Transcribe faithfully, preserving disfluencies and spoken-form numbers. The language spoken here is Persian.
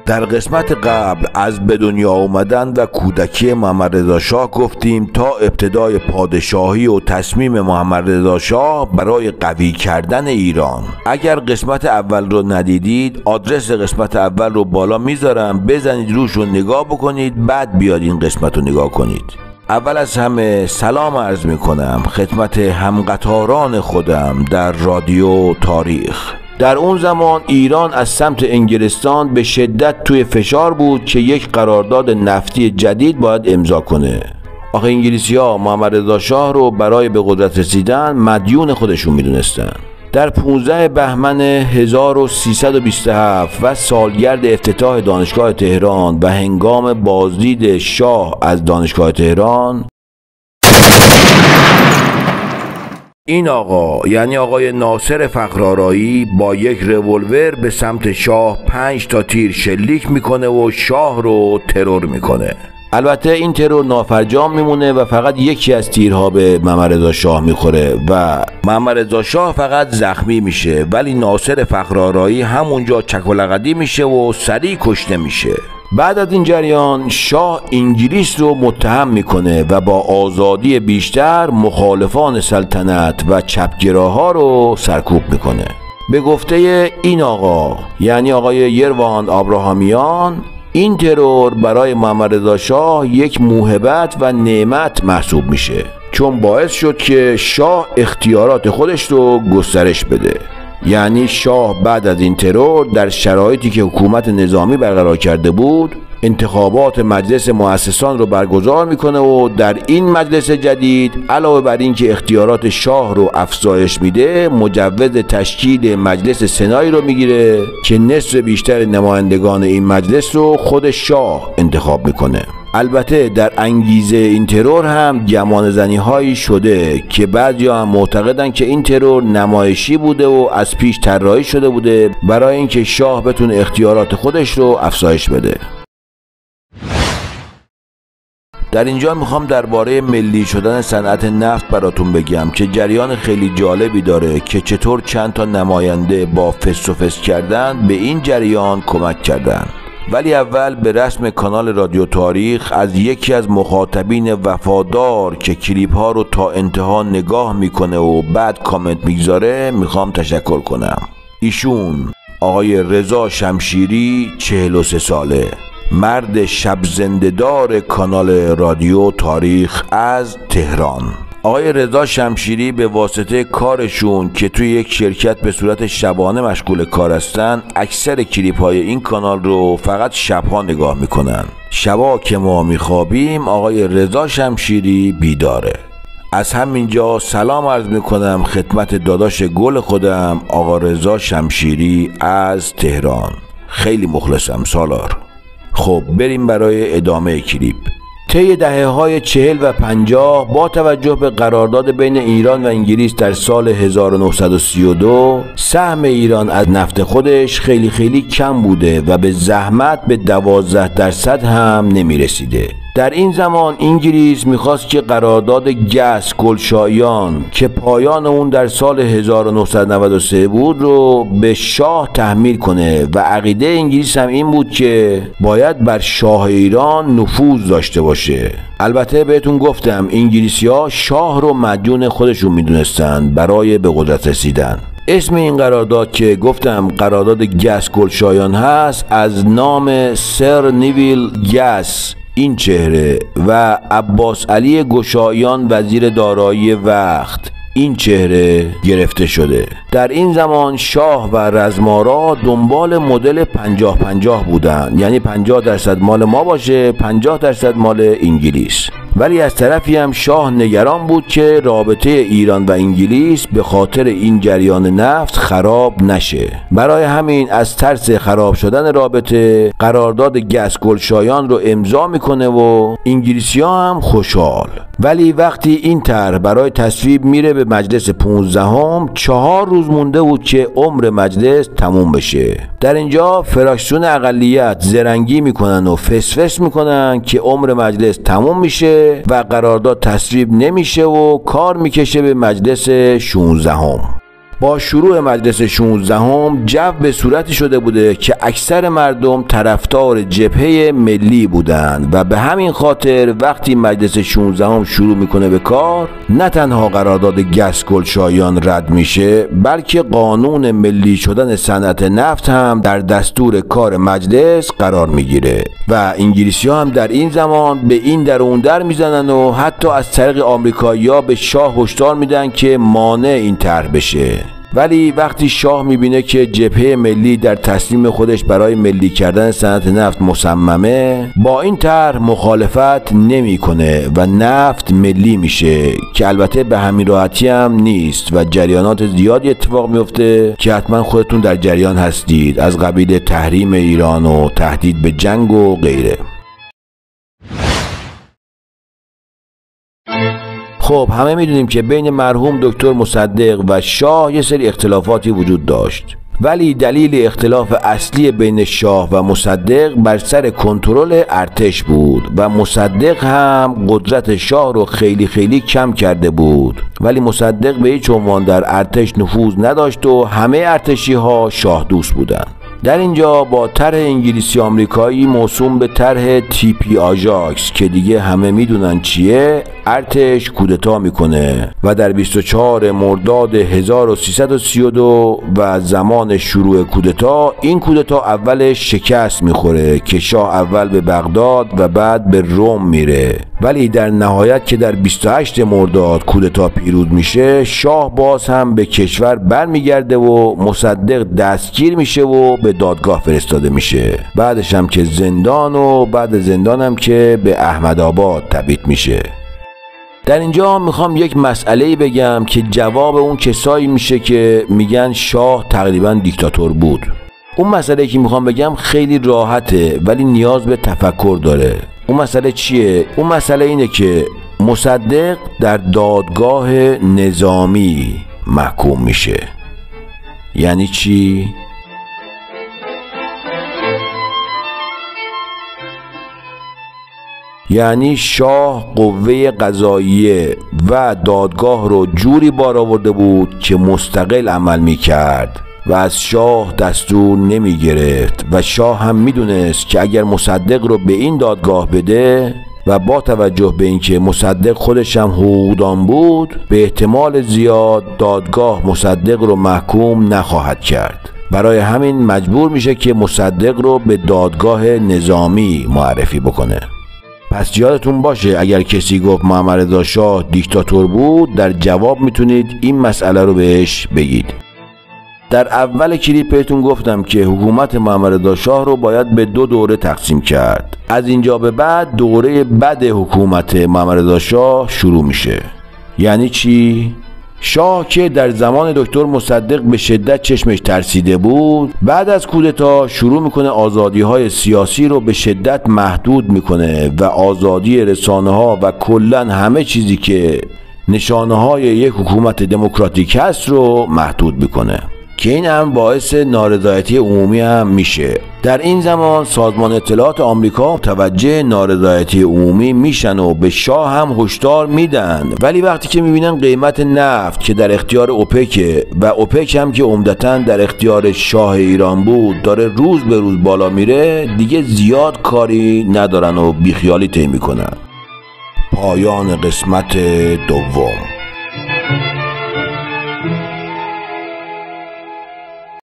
در قسمت قبل از به دنیا آمدن و کودکی محمد رضا شاه گفتیم تا ابتدای پادشاهی و تصمیم محمد رضا شاه برای قوی کردن ایران. اگر قسمت اول رو ندیدید آدرس قسمت اول رو بالا میذارم، بزنید روش رو نگاه بکنید، بعد بیاد این قسمت رو نگاه کنید. اول از همه سلام عرض میکنم خدمت همقطاران خودم در رادیو تاریخ. در اون زمان ایران از سمت انگلستان به شدت توی فشار بود که یک قرارداد نفتی جدید باید امضا کنه. آخه انگلیسی ها محمد رضا شاه رو برای به قدرت رسیدن مدیون خودشون میدونستن. در پانزده بهمن هزار و سیصد و بیست و هفت و سالگرد افتتاح دانشگاه تهران و هنگام بازدید شاه از دانشگاه تهران، این آقا یعنی آقای ناصر فخرآرایی با یک رولور به سمت شاه پنج تا تیر شلیک میکنه و شاه رو ترور میکنه. البته این ترور نافرجام میمونه و فقط یکی از تیرها به محمد رضا شاه میخوره و محمد رضا شاه فقط زخمی میشه، ولی ناصر فخرآرایی همونجا چک و لقدی میشه و سریع کشته میشه. بعد از این جریان شاه انگلیس رو متهم میکنه و با آزادی بیشتر مخالفان سلطنت و چپگراها رو سرکوب میکنه. به گفته این آقا یعنی آقای یروان آبراهامیان، این ترور برای محمد رضا شاه یک موهبت و نعمت محسوب میشه، چون باعث شد که شاه اختیارات خودش رو گسترش بده. یعنی شاه بعد از این ترور در شرایطی که حکومت نظامی برقرار کرده بود انتخابات مجلس مؤسسان رو برگزار میکنه و در این مجلس جدید علاوه بر این که اختیارات شاه رو افزایش میده، مجوز تشکیل مجلس سنایی رو میگیره که نصف بیشتر نمایندگان این مجلس رو خود شاه انتخاب میکنه. البته در انگیزه این ترور هم گمان زنی هایی شده که بعضیا هم معتقدن که این ترور نمایشی بوده و از پیش طراحی شده بوده برای اینکه شاه بتونه اختیارات خودش رو افزایش بده. در اینجا میخوام درباره ملی شدن صنعت نفت براتون بگم که جریان خیلی جالبی داره که چطور چند تا نماینده با فس و فس کردن به این جریان کمک کردن. ولی اول به رسم کانال رادیو تاریخ از یکی از مخاطبین وفادار که کلیپ ها رو تا انتها نگاه میکنه و بعد کامنت میگذاره میخوام تشکر کنم. ایشون آقای رضا شمشیری، چهل و سه ساله، مرد شب زنده‌دار کانال رادیو تاریخ از تهران. آقای رضا شمشیری به واسطه کارشون که توی یک شرکت به صورت شبانه مشغول کار هستن، اکثر کلیپ های این کانال رو فقط شبها نگاه میکنن. شبا که ما میخوابیم آقای رضا شمشیری بیداره. از همینجا سلام عرض میکنم خدمت داداش گل خودم آقا رضا شمشیری از تهران. خیلی مخلصم سالار. خب بریم برای ادامه کلیپ. طی دهه‌های چهل و پنجاه با توجه به قرارداد بین ایران و انگلیس در سال هزار و نهصد و سی و دو، سهم ایران از نفت خودش خیلی خیلی کم بوده و به زحمت به دوازده درصد هم نمی رسیده. در این زمان انگلیس میخواست که قرارداد گس گلشایان که پایان اون در سال هزار و نهصد و نود و سه بود رو به شاه تحمیل کنه و عقیده انگلیس هم این بود که باید بر شاه ایران نفوذ داشته باشه. البته بهتون گفتم انگلیسی ها شاه رو مدیون خودشون میدونستن برای به قدرت رسیدن. اسم این قرارداد که گفتم قرارداد گس گلشایان هست از نام سر نیویل گس این چهره و عباس علی گشایان وزیر دارایی وقت این چهره گرفته شده. در این زمان شاه و رزمارا دنبال مدل پنجاه پنجاه بودن، یعنی پنجاه درصد مال ما باشه پنجاه درصد مال انگلیس. ولی از طرفی هم شاه نگران بود که رابطه ایران و انگلیس به خاطر این جریان نفت خراب نشه. برای همین از ترس خراب شدن رابطه قرارداد گس گلشایان رو امضا میکنه و انگلیسی ها هم خوشحال. ولی وقتی این طرح برای تصویب میره به مجلس پانزدهم، چهار روز مونده بود که عمر مجلس تموم بشه. در اینجا فراکسیون اقلیت زرنگی میکنن و فس فس میکنن که عمر مجلس تموم میشه و قرارداد تصویب نمیشه و کار میکشه به مجلس شانزدهم. با شروع مجلس شانزدهم جو به صورتی شده بوده که اکثر مردم طرفدار جبهه ملی بودند و به همین خاطر وقتی مجلس شانزدهم شروع میکنه به کار، نه تنها قرارداد گسگلشایان رد میشه، بلکه قانون ملی شدن صنعت نفت هم در دستور کار مجلس قرار میگیره و انگلیسی ها هم در این زمان به این در اون در میزنن و حتی از طریق آمریکایی‌ها به شاه هشدار میدن که مانع این طرح بشه. ولی وقتی شاه میبینه که جبهه ملی در تصمیم خودش برای ملی کردن صنعت نفت مصممه، با این طرح مخالفت نمیکنه و نفت ملی میشه، که البته به همین راحتی هم نیست و جریانات زیادی اتفاق میفته که حتما خودتون در جریان هستید، از قبیل تحریم ایران و تهدید به جنگ و غیره. خب همه میدونیم که بین مرحوم دکتر مصدق و شاه یه سری اختلافاتی وجود داشت، ولی دلیل اختلاف اصلی بین شاه و مصدق بر سر کنترل ارتش بود و مصدق هم قدرت شاه رو خیلی خیلی کم کرده بود، ولی مصدق به هیچ عنوان در ارتش نفوذ نداشت و همه ارتشی ها شاه دوست بودند. در اینجا با طرح انگلیسی آمریکایی موسوم به طرح تیپی آژاکس که دیگه همه میدونن چیه، ارتش کودتا میکنه و در بیست و چهارم مرداد هزار و سیصد و سی و دو و زمان شروع کودتا، این کودتا اولش شکست میخوره که شاه اول به بغداد و بعد به روم میره، ولی در نهایت که در بیست و هشتم مرداد کودتا پیروز میشه، شاه باز هم به کشور برمیگرده و مصدق دستگیر میشه و به دادگاه فرستاده میشه، بعدش هم که زندان و بعد زندان هم که به احمدآباد تبعید میشه. در اینجا میخوام یک مسئله‌ای بگم که جواب اون کسایی میشه که میگن شاه تقریبا دیکتاتور بود. اون مسئله که میخوام بگم خیلی راحته ولی نیاز به تفکر داره. اون مسئله چیه؟ اون مسئله اینه که مصدق در دادگاه نظامی محکوم میشه. یعنی چی؟ یعنی شاه قوه قضاییه و دادگاه رو جوری بار آورده بود که مستقل عمل می کرد و از شاه دستور نمی گرفت و شاه هم می دونست که اگر مصدق رو به این دادگاه بده و با توجه به اینکه مصدق خودش هم حقوقدان بود، به احتمال زیاد دادگاه مصدق رو محکوم نخواهد کرد. برای همین مجبور میشه که مصدق رو به دادگاه نظامی معرفی بکنه. پس یادتون باشه اگر کسی گفت محمد رضا شاه دیکتاتور بود، در جواب میتونید این مسئله رو بهش بگید. در اول کلیپ بهتون گفتم که حکومت محمد رضا شاه رو باید به دو دوره تقسیم کرد. از اینجا به بعد دوره بد حکومت محمد رضا شاه شروع میشه. یعنی چی؟ شاه که در زمان دکتر مصدق به شدت چشمش ترسیده بود، بعد از کودتا شروع میکنه آزادی های سیاسی رو به شدت محدود میکنه و آزادی رسانه ها و کلن همه چیزی که نشانه های یک حکومت دموکراتیک هست رو محدود میکنه، که این هم باعث نارضایتی عمومی هم میشه. در این زمان سازمان اطلاعات آمریکا متوجه نارضایتی عمومی میشن و به شاه هم هشدار میدن، ولی وقتی که میبینن قیمت نفت که در اختیار اوپک و اوپک هم که عمدتاً در اختیار شاه ایران بود داره روز به روز بالا میره، دیگه زیاد کاری ندارن و بیخیالی طی میکنن. پایان قسمت دوم.